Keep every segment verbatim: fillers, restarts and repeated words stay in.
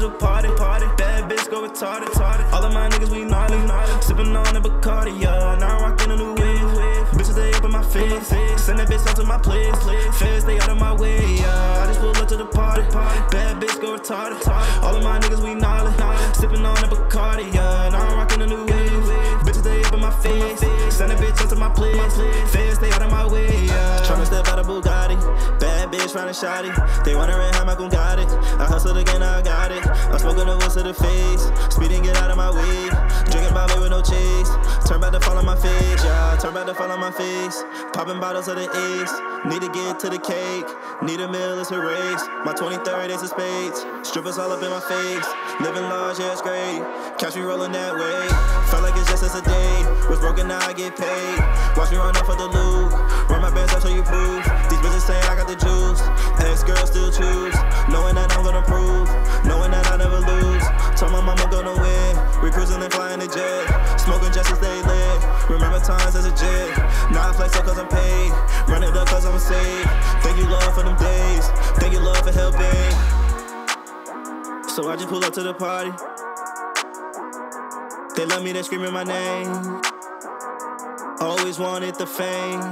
the party, party. Bad bitch go retarded, retarded. All of my niggas we gnarly, gnarly. Sippin' on the Bacardi, yeah. Now I'm rockin' a new wave. Bitches they up in my face, send that bitch out to my place. Feds they out of my way, yeah. I just pull up to the party, party. Bad bitch go retarded, retarded. All of my niggas we gnarly, gnarly. Sippin' on the Bacardi, yeah. Now I'm rockin' a new wave. Bitches they up in my face, send that bitch out to my place. Feds they out of my way, yeah. Tryna step out of Bugatti, bad bitch tryna shot it. They wondering how my gon' got it. I hustled again, now I got it. I'm smoking the woods to the face, speeding, get out of my way. Drinking Bombay with no chase, turn back to fall on my face, yeah. Turn back to fall on my face, popping bottles of the ace. Need to get to the cake, need a meal, it's a race. My twenty-third is a spades, strippers all up in my face. Living large, yeah, it's great. Catch me rolling that way, felt like it's just as a day. Was broken, now I get paid. Watch me run off of the loop, run my bands, I'll show you proof. These bitches say I got the juice, ex-girls still choose. Knowing that I'm gonna prove, knowing that I never lose. Told my mama gonna win, we cruising and flying the jet. Smoking just to stay lit, remember times as a jet. Now I flex up cause I'm paid, run it up cause I'm saved. Thank you Lord for them days, thank you Lord for helping. So I just pull up to the party. They love me, they screaming my name. Always wanted the fame.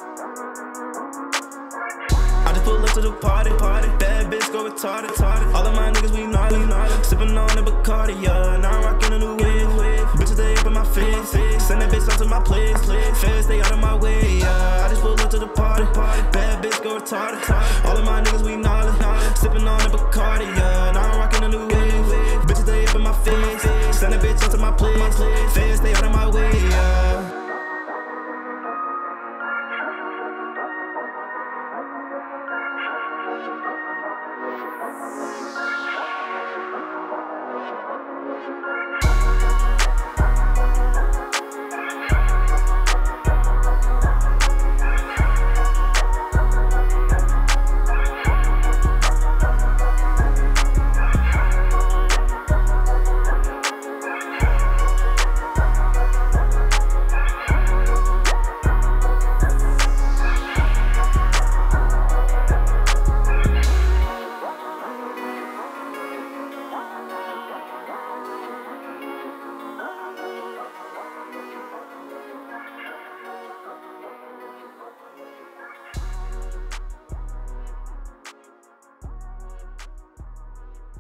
I just pull up to the party, party. Bad bitch go retarded, retarded. All of my niggas we gnarly, gnarly. Sippin' on the Bacardi, yeah. Now I'm rockin' a new wave, wave. Bitches they up in my face, send that bitch out to my place. Feds they out of my way, yeah. I just pull up to the party, party. Bad bitch go retarded, retarded. All of my niggas we gnarly, gnarly. Sippin' on the Bacardi, yeah. Now I'm rockin' a new wave, wave. Bitches they up in my face, send that bitch out to my place. Feds they